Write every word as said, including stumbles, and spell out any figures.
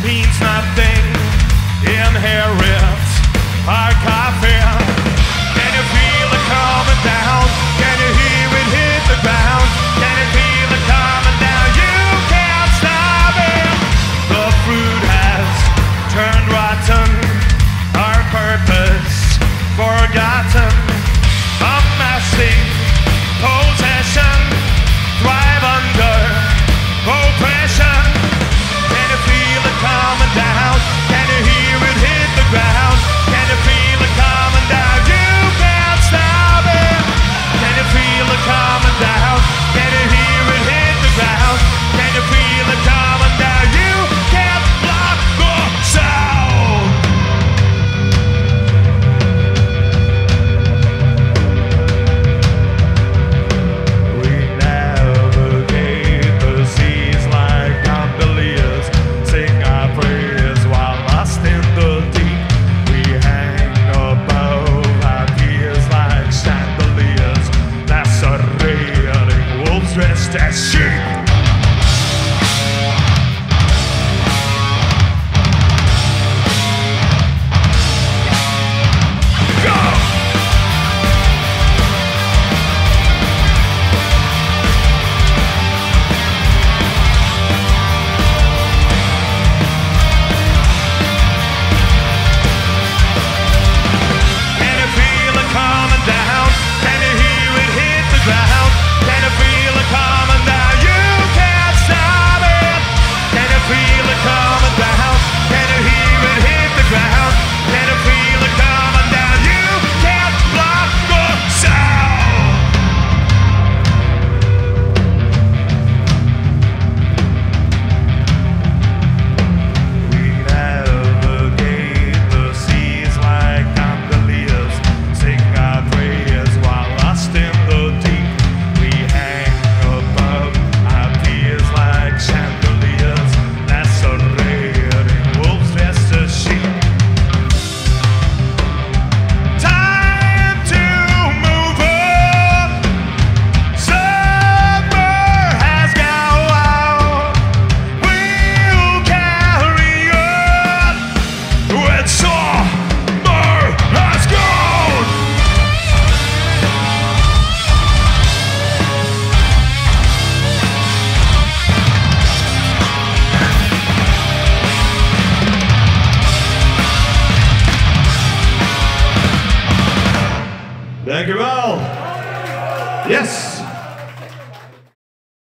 means nothing. Inherit our coffin. Can you feel it coming down? Can you hear it hit the ground? Can you feel it coming down? You can't stop it. The fruit has turned rotten. Our purpose forgotten. Amassing possession. Thrive under oppression. Can you feel it coming down? Can you hear it hit the ground? Can you feel it coming down? You can't stop it. Can you feel it coming down? Can you hear it hit the ground? Can you feel it coming down? You can't block the sound. We navigate the seas like gondoliers, sing our praise while lost in the deep. We hang above our peers like chandeliers, lacerating wolves dressed as sheep. Go! Can you feel it coming down? Can you hear it hit the ground? Can you feel it coming down? You can't stop it. Can you feel it coming down? Can you hear it hit the ground? Can you feel it coming down? You can't block the sound. We navigate the seas like gondoliers, sing our prayers while lost in the deep. We hang above our peers like chandeliers, lacerating wolves dressed as sheep. Time to move on. Summer has gone out. We'll carry on when summer has gone. Thank you all. Yes.